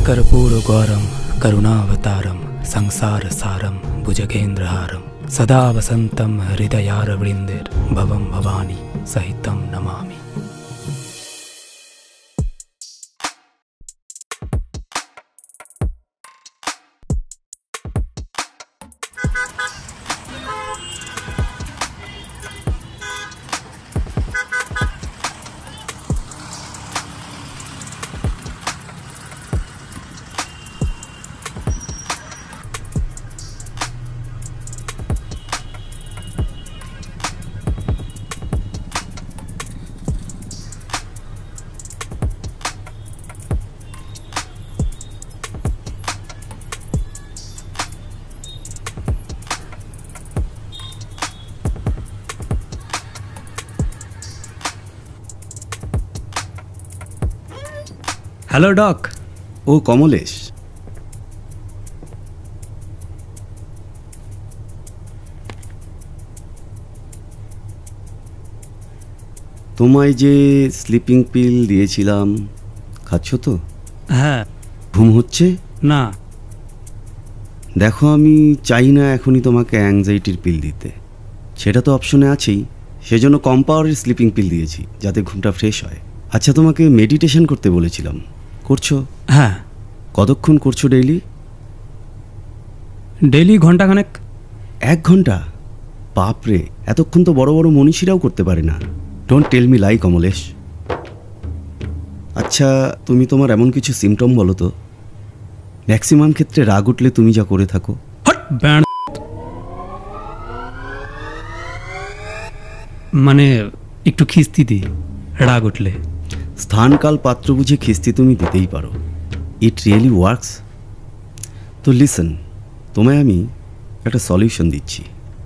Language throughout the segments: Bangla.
कर्पूरगौरं करुणावतारं संसारसारं भुजगेन्द्रहारं सदा वसन्तं हृदयारविन्देर्भवं भवानी सहितं नमामि। Hello doc. ও কমলেশ, তোমায় যে স্লিপিং পিল দিয়েছিলাম খাচ্ছ তো? হ্যাঁ। ঘুম হচ্ছে না। দেখো, আমি চাই না এখনই তোমাকে অ্যাংজাইটির পিল দিতে, সেটা তো অপশনে আছেই। সেজন্য কম পাওয়ারের স্লিপিং পিল দিয়েছি যাতে ঘুমটা ফ্রেশ হয়। আচ্ছা, তোমাকে মেডিটেশন করতে বলেছিলাম, করছো? হ্যাঁ। কতক্ষণ করছো ডেইলি? ডেইলি ঘন্টাখানেক। 1 ঘন্টা? বাপরে, এতক্ষণ তো বড় বড় মনীষীরাও করতে পারে না। Don't tell me lie Kamlesh. আচ্ছা, তুমি তোমার এমন কিছু সিমটম বলো তো। ম্যাক্সিমাম ক্ষেত্রে রাগ উঠলে তুমি যা করে থাকো। মানে একটু খিস্তি দিই রাগ উঠলে। স্থান কাল পাত্র বুঝে খিস্তি তুমি দিতেই পারো। It really works. তো লিসন, তোমায় আমি একটা সলিউশন দিচ্ছি।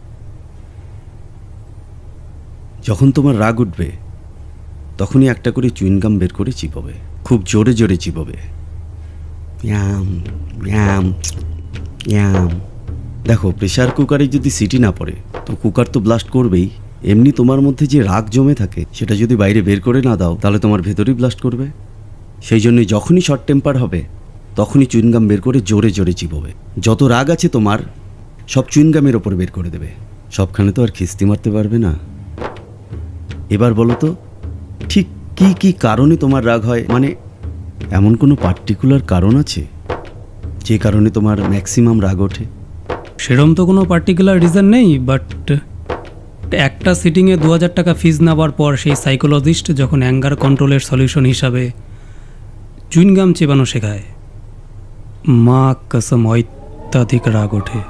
যখন তোমার রাগ উঠবে তখনই একটা করে চুইনগাম বের করে চিপবে, খুব জোরে জোরে চিপবে। Yum yum yum. দেখো, প্রেশার কুকারে যদি সিটি না পড়ে তো কুকার তো ব্লাস্ট করবেই। এমনি তোমার মধ্যে যে রাগ জমে থাকে সেটা যদি বাইরে বের করে না দাও তাহলে তোমার ভেতরেই ব্লাস্ট করবে। সেই জন্যই যখনই শর্ট টেম্পার হবে তখনই চুইনগাম বের করে জোরে জোরে চিপবে। যত রাগ আছে তোমার সব চুইনগামের ওপর বের করে দেবে। সবখানে তো আর খিস্তি মারতে পারবে না। এবার বলো তো, ঠিক কি কি কারণে তোমার রাগ হয়? মানে এমন কোনো পার্টিকুলার কারণ আছে যে কারণে তোমার ম্যাক্সিমাম রাগ ওঠে? সেরকম তো কোনো পার্টিকুলার রিজন নেই, বাট একটা সিটিংয়ে 2000 টাকা ফিজ নেওয়ার পর সেই সাইকোলজিস্ট যখন অ্যাঙ্গার কন্ট্রোলের সলিউশন হিসাবে চুইনগাম চেবানো শেখায়, মা কসম অত্যাধিক রাগ ওঠে।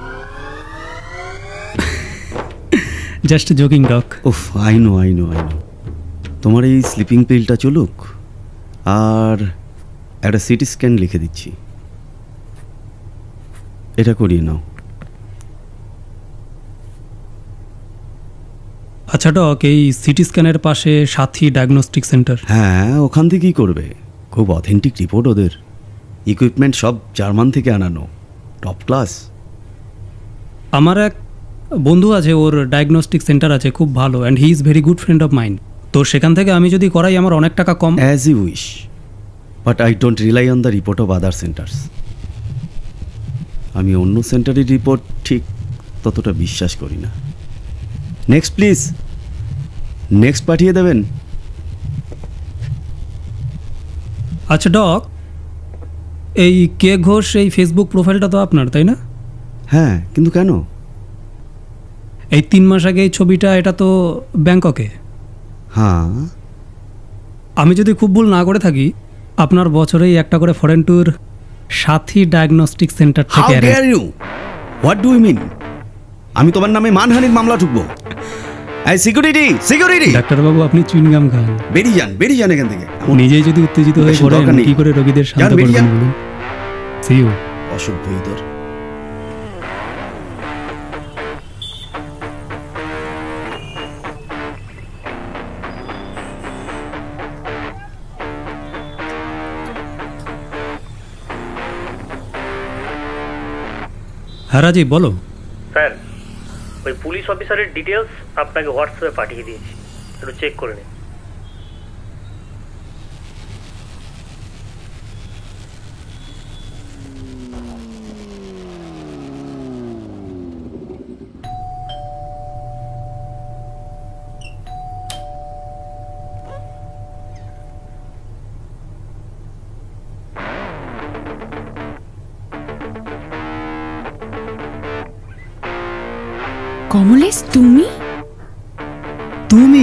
Just joking doc. ওফ, আই নো। তোমার এই স্লিপিং পিলটা চলুক, আর একটা সিটি স্ক্যান লিখে দিচ্ছি, এটা করিয়ে নাও। আচ্ছা ডক, এই সিটি স্ক্যানের পাশে সাথী ডায়াগনস্টিক সেন্টার? হ্যাঁ, ওখান থেকেই করবে। খুব অথেন্টিক রিপোর্ট ওদের। ইকুইপমেন্ট সব জার্মান থেকে আনানো, টপ ক্লাস। আমার এক বন্ধু আছে, ওর ডায়াগনস্টিক সেন্টার আছে, খুব ভালো, and he is very good friend of mind. তো সেখান থেকে আমি যদি করাই আমার অনেক টাকা কম। As you wish, but I don't rely on the report of other centres. আমি অন্য সেন্টারের রিপোর্ট ঠিক ততটা বিশ্বাস করি না। নেক্সট প্লিজ, নেক্সট পাঠিয়ে দেবেন। আচ্ছা ডক, এই কে ঘোষ এই ফেসবুক প্রোফাইলটা তো আপনার, তাই না? হ্যাঁ, কিন্তু কেন? এই 3 মাস আগে এই ছবিটা, এটা তো ব্যাংককে। হ্যাঁ। আমি যদি খুব ভুল না করে থাকি, আপনার বছরেই একটা করে foreign tour Sathi diagnostic centre থেকে। How dare you? What do you mean? আমি তোমার নামে মানহানির মামলা ঠুকবো। এই সিকিউরিটি! ডাক্তারবাবু, আপনি চুইনগাম খান। বেরিয়ে যান এখান থেকে। নিজেই যদি উত্তেজিত হয়ে পড়েন, কি করে রোগীদের শান্ত করবেন বলুন? See you. অসভ্য ইঁদুর। হ্যাঁ রাজীব, বলো। স্যার, ওই পুলিশ অফিসারের ডিটেলস আপনাকে হোয়াটসঅ্যাপে পাঠিয়ে দিয়েছি, একটু চেক করে নিন। কমলেশ, তুমি? তুমি?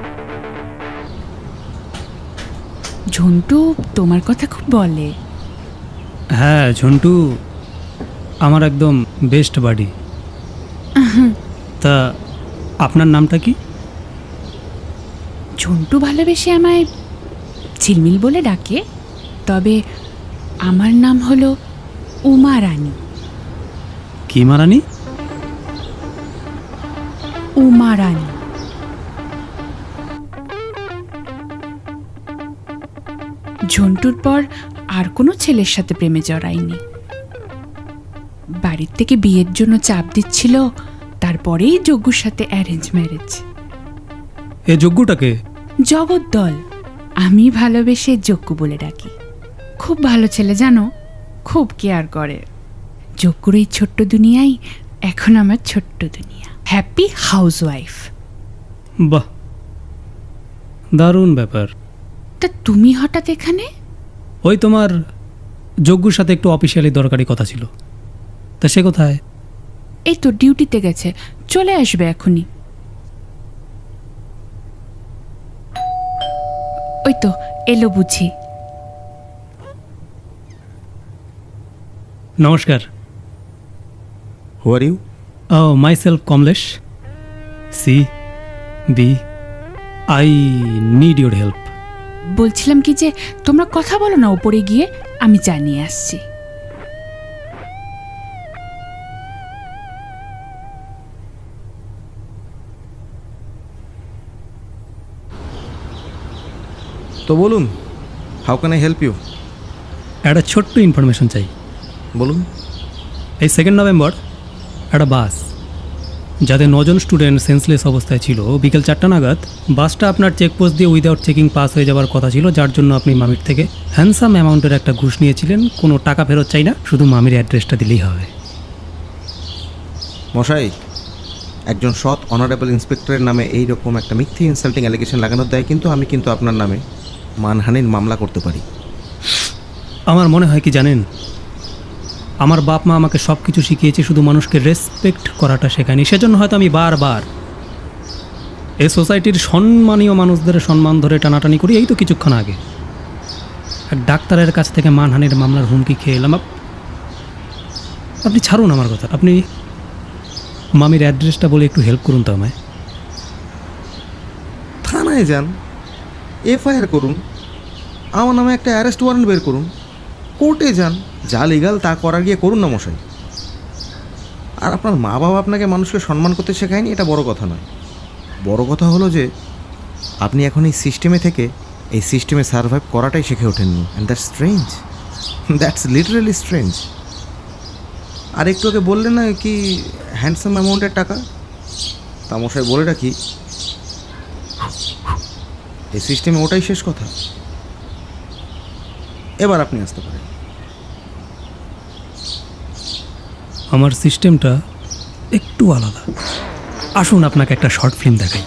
ঝন্টু তোমার কথা খুব বলে। হ্যাঁ, ঝন্টু আমার একদম বেস্ট বাডি। তা আপনার নামটা কি? ঝন্টু ভালোবেসে আমায় ঝিলমিল বলে ডাকে, তবে আমার নাম হলো উমা রানী। কি মারানি? উমা রানী। ঝন্টুর পর আর কোনো ছেলের সাথে প্রেমে জড়াইনি। বাড়ির থেকে বিয়ের জন্য চাপ দিচ্ছিল, তারপরেই যজ্ঞুর সাথে অ্যারেঞ্জ ম্যারেজ। এ যজ্ঞটাকে? জগদ্দল। আমি ভালোবেসে যজ্ঞ বলে ডাকি। খুব ভালো ছেলে জানো, খুব কেয়ার করে। যজ্ঞুর এই ছোট্ট দুনিয়াই এখন আমার ছোট্ট দুনিয়া। Happy house wife. বাহ, দারুণ ব্যাপার। তা তুমি হঠাৎ এখানে? ওই তোমার যজ্ঞুর সাথে একটু অফিসিয়ালি দরকারি কথা ছিল। তা সে কোথায়? এই তো ডিউটিতে গেছে, চলে আসবে এখনই। ওই তো এলো বুঝি। নমস্কার। Who are you? Oh, myself Kamlesh. See, B. I need your help. বলছিলাম কি যে তোমরা কথা বলো না উপরে গিয়ে, আমি জানিয়ে আসছি। তো বলুন, how can I help you? একটা ছোট্ট ইনফরমেশন চাই। বলুন। এই 2 নভেম্বর একটা বাস, যাতে 9 জন স্টুডেন্ট সেন্সলেস অবস্থায় ছিল, বিকেল 4টা নাগাদ বাসটা আপনার চেকপোস্ট দিয়ে উইদাউট চেকিং পাস হয়ে যাওয়ার কথা ছিল, যার জন্য আপনি মামির থেকে হ্যান্ডসাম অ্যামাউন্টের একটা ঘুষ নিয়েছিলেন। কোনো টাকা ফেরত চাই না, শুধু মামির অ্যাড্রেসটা দিলেই হবে। মশাই, একজন সৎ অনারেবল ইন্সপেক্টরের নামে এই রকম একটা মিথ্যে ইনসাল্টিং অ্যালিগেশন লাগানোর দায় কিন্তু আমি কিন্তু আপনার নামে মানহানির মামলা করতে পারি। আমার মনে হয় কি জানেন, আমার বাপ মা আমাকে সব কিছু শিখিয়েছে, শুধু মানুষকে রেসপেক্ট করাটা শেখায়নি। সেজন্য হয়তো আমি বারবার এই সোসাইটির সম্মানীয় মানুষদের সম্মান ধরে টানাটানি করি। এই তো কিছুক্ষণ আগে এক ডাক্তারের কাছ থেকে মানহানির মামলার হুমকি খেয়ে এলাম। আপনি ছাড়ুন আমার কথা, আপনি মামির অ্যাড্রেসটা বলে একটু হেল্প করুন তো আমায়। থানায় যান, এফআইআর করুন, আমার নামে একটা অ্যারেস্ট ওয়ারেন্ট বের করুন, কোর্টে যান, যা লিগাল তা করার গিয়ে করুন না মশাই। আর আপনার মা বাবা আপনাকে মানুষকে সম্মান করতে শেখায়নি, এটা বড় কথা নয়। বড় কথা হলো যে আপনি এখন এই সিস্টেমে থেকে এই সিস্টেমে সার্ভাইভ করাটাই শিখে ওঠেননি। And that's strange, that's literally strange. আর একটু আগে বললেন না কি হ্যান্ডসাম অ্যামাউন্টের টাকা, তা মশাই বলে রাখি এই সিস্টেমে ওটাই শেষ কথা। এবার আপনি আসতে পারেন। আমার সিস্টেমটা একটু আলাদা। আসুন আপনাকে একটা শর্ট ফিল্ম দেখাই।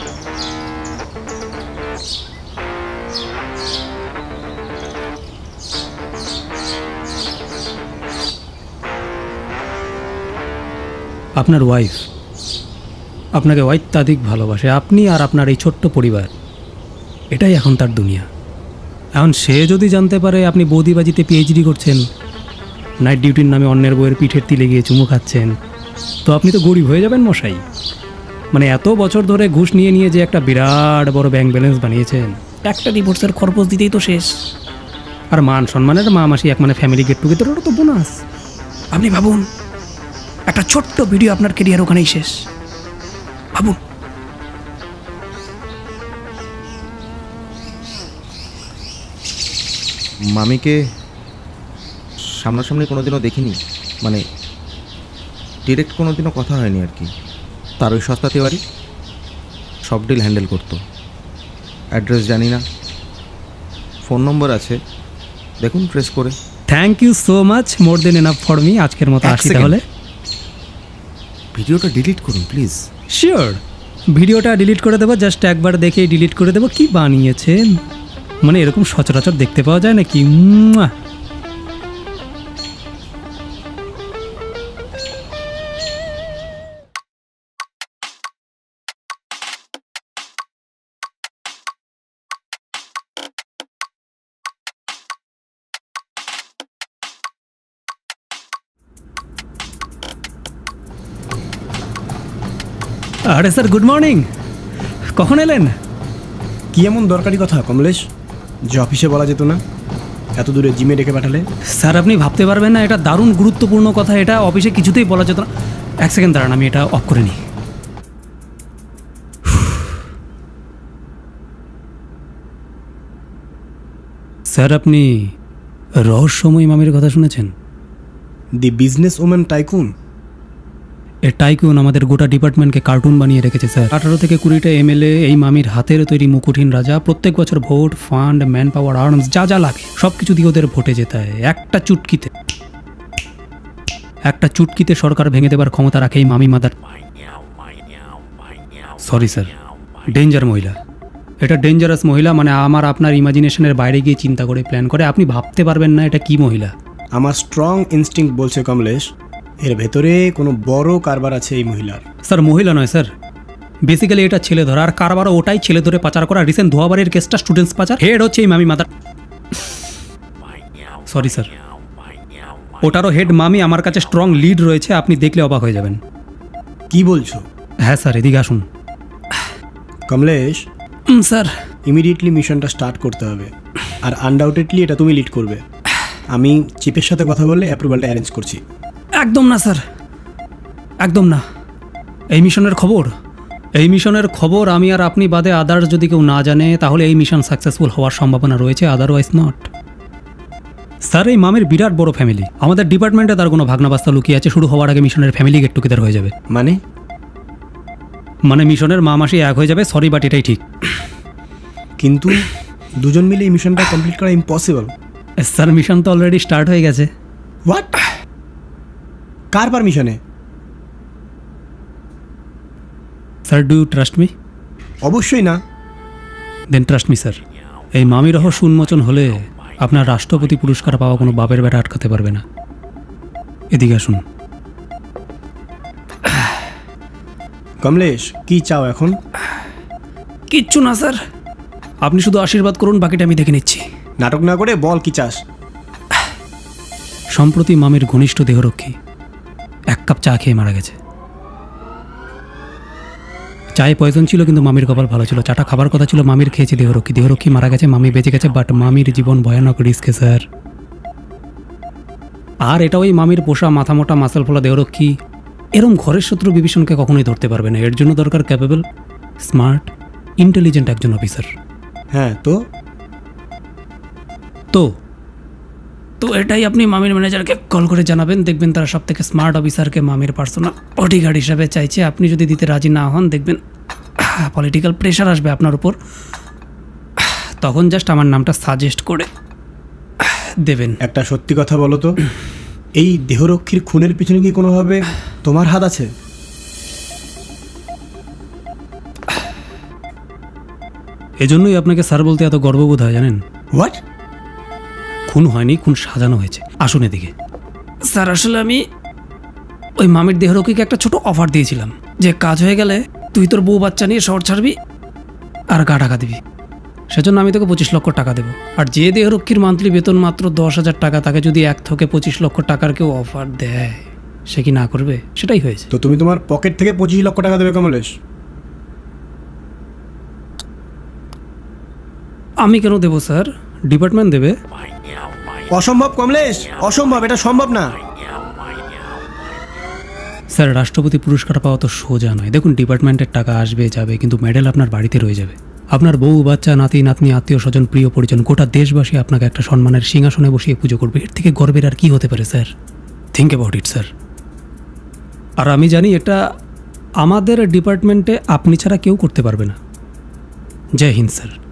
আপনার ওয়াইফ আপনাকে অত্যাধিক ভালোবাসে, আপনি আর আপনার এই ছোট্ট পরিবার, এটাই এখন তার দুনিয়া। এখন সে যদি জানতে পারে আপনি বৌদিবাজিতে পিএইচডি করছেন, নাইট ডিউটির নামে অন্যের বইয়ের পিঠের তিলে গিয়ে চুমু খাচ্ছেন, তো আপনি তো গরিব হয়ে যাবেন মশাই। মানে এত বছর ধরে ঘুষ নিয়ে নিয়ে যে একটা বিরাট বড় ব্যাংক ব্যালেন্স বানিয়েছেন, একটা ডিভোর্সের খরচ দিতেই তো শেষ। আর মান সম্মানের মা মাসি এক মানে ফ্যামিলি গেট টুগেদার, ওটা তো বোনাস। আপনি ভাবুন, একটা ছোট্ট ভিডিও আপনার কেরিয়ার ওখানেই শেষ। ভাবুন। মামিকে সামনাসামনি কোনোদিনও দেখিনি, মানে ডিরেক্ট কোনোদিনও কথা হয়নি আর কি। তার ওই সস্তা তিওয়ারি সব ডিল হ্যান্ডেল করতো। অ্যাড্রেস জানি না, ফোন নম্বর আছে, দেখুন ট্রেস করে। Thank you so much, more than enough for me. আজকের মতো আসি তাহলে। ভিডিওটা ডিলিট করুন প্লিজ। শিওর, ভিডিওটা ডিলিট করে দেবো, জাস্ট একবার দেখেই ডিলিট করে দেবো। কি বানিয়েছেন, মানে এরকম সচরাচর দেখতে পাওয়া যায় নাকি? আরে স্যার গুড মর্নিং, কখন এলেন? কি এমন দরকারি কথা কমলেশ যে অফিসে বলা যেত না, এত দূরে জিমে ডেকে পাঠালে? স্যার আপনি ভাবতে পারবেন না, এটা দারুণ গুরুত্বপূর্ণ কথা, এটা অফিসে কিছুতেই বলা যেত না। এক সেকেন্ড দাঁড়ান, আমি এটা অফ করে নিই। স্যার আপনি রহস্যময় মামির কথা শুনেছেন? The business woman tycoon? A tycoon আমাদের গোটা ডিপার্টমেন্টকে কার্টুন বানিয়ে রেখেছে স্যার। 18 থেকে 20টা এমএলএ এই মামির হাতের তৈরি মুকুটহীন রাজা। প্রত্যেক বছর vote, fund, man power, arms যা যা লাগে সব কিছু দিয়ে ওদের ভোটে যেতে হয়। একটা চুটকিতে সরকার ভেঙে দেবার ক্ষমতা রাখে এই মামি মাদার। সরি স্যার, ডেঞ্জার মহিলা। এটা ডেঞ্জারাস মহিলা, মানে আমার আপনার ইমাজিনেশনের বাইরে গিয়ে চিন্তা করে প্ল্যান করে। আপনি ভাবতে পারবেন না এটা কি মহিলা। আমার স্ট্রং ইনস্টিংক্ট বলছে কমলেশ, এর ভেতরে কোনো বড় কারবার আছে এই মহিলার। স্যার মহিলা নয় স্যার, বেসিক্যালি এটা ছেলে ধরা, আর কারবারও ওটাই, ছেলে ধরে পাচার করা। রিসেন্ট ধোয়াবাড়ির কেসটা স্টুডেন্টস পাচার, হেড হচ্ছে এই মামি মাদার। সরি স্যার, ওটারও হেড মামি। আমার কাছে স্ট্রং লিড রয়েছে, আপনি দেখলে অবাক হয়ে যাবেন। কি বলছো? হ্যাঁ স্যার, এদিকে আসুন। কমলেশ স্যার ইমিডিয়েটলি মিশনটা স্টার্ট করতে হবে, আর আনডাউটেডলি এটা তুমি লিড করবে। আমি চিফের সাথে কথা বলে অ্যাপ্রুভালটা অ্যারেঞ্জ করছি। একদম না স্যার, একদম না। এই মিশনের খবর আমি আর আপনি বাদে আদার্স যদি কেউ না জানে, তাহলে এই মিশন সাকসেসফুল হওয়ার সম্ভাবনা রয়েছে, আদারওয়াইজ নট। স্যার এই মামির বিরাট বড় ফ্যামিলি, আমাদের ডিপার্টমেন্টে তার কোনো ভাগনাবাস্তা লুকিয়ে আছে। শুরু হওয়ার আগে মিশনের ফ্যামিলি গেট টুগেদার হয়ে যাবে। মানে মিশনের মা মাসি এক হয়ে যাবে। সরি, বাট এটাই ঠিক। কিন্তু দুজন মিলে এই মিশনটা কমপ্লিট করা ইম্পসিবল। স্যার মিশন তো অলরেডি স্টার্ট হয়ে গেছে। হোয়াট? কার পারমিশনে? Sir do you trust me? অবশ্যই না। Then trust me sir. এই মামি রহস্য উন্মোচন হলে আপনার রাষ্ট্রপতি পুরস্কার পাওয়া কোনো বাপের বেটা আটকাতে পারবে না। এদিকে আসুন। কমলেশ কি চাও এখন? কিচ্ছু না স্যার, আপনি শুধু আশীর্বাদ করুন, বাকিটা আমি দেখে নিচ্ছি। নাটক না করে বল কি চাস। সম্প্রতি মামির ঘনিষ্ঠ দেহরক্ষী 1 কাপ চা খেয়ে মারা গেছে। চায়ে পয়জন ছিল, কিন্তু মামির কপাল ভালো ছিল। চাটা খাবার কথা ছিল, মামির খেয়েছে দেহরক্ষী মারা গেছে, মামি বেঁচে গেছে, বাট মামির জীবন ভয়ানক রিস্কে স্যার। আর এটা ওই মামির পোষা মাথা মোটা মাসেল ফোলা দেহরক্ষী। এরম ঘরের শত্রু বিভীষণকে কখনোই ধরতে পারবে না। এর জন্য দরকার ক্যাপেবল, স্মার্ট, ইন্টেলিজেন্ট একজন অফিসার। হ্যাঁ তো তো এটাই আপনি মামির ম্যানেজারকে কল করে জানাবেন। দেখবেন তারা সব থেকে স্মার্ট অফিসারকে মামির পার্সোনাল বডিগার্ড হিসাবে চাইছে। আপনি যদি দিতে রাজি না হন, দেখবেন পলিটিক্যাল প্রেশার আসবে আপনার উপর। তখন জাস্ট আমার নামটা সাজেস্ট করে দেবেন। একটা সত্যি কথা বলো তো, এই দেহরক্ষীর খুনের পিছনে কি কোনোভাবে তোমার হাত আছে? এজন্যই আপনাকে স্যার বলতে এত গর্ববোধ হয়, জানেন? হোয়াট? খুন হয়নি, খুন সাজানো হয়েছে। আসুন এদিকে। স্যার আসলে আমি ওই মামির দেহরক্ষীকে একটা ছোট অফার দিয়েছিলাম যে কাজ হয়ে গেলে তুই তোর বউ বাচ্চা নিয়ে শহর ছাড়বি আর গা ঢাকা দিবি। সেজন্য আমি তোকে 25 লক্ষ টাকা দেবো। আর যে দেহরক্ষীর মান্থলি বেতন মাত্র 10,000 টাকা, তাকে যদি 1 থেকে 25 লক্ষ টাকার কেউ অফার দেয়, সে কি না করবে? সেটাই হয়েছে। তো তুমি তোমার পকেট থেকে 25 লক্ষ টাকা দেবে কমলেশ? আমি কেন দেবো স্যার? ডিপার্টমেন্ট দেবে। অসম্ভব কমলেশ, অসম্ভব, এটা সম্ভব না। স্যার রাষ্ট্রপতি পুরস্কার পাওয়া তো সোজা নয়। দেখুন ডিপার্টমেন্টের টাকা আসবে যাবে, কিন্তু মেডেল আপনার বাড়িতে রয়ে যাবে। আপনার বউ বাচ্চা, নাতি নাতনি, আত্মীয় স্বজন, প্রিয় পরিজন, গোটা দেশবাসী আপনাকে একটা সম্মানের সিংহাসনে বসিয়ে পুজো করবে। এর থেকে গর্বের আর কি হতে পারে sir? Think about it sir. আর আমি জানি এটা আমাদের ডিপার্টমেন্টে আপনি ছাড়া কেউ করতে পারবে না। জয় হিন্দ স্যার।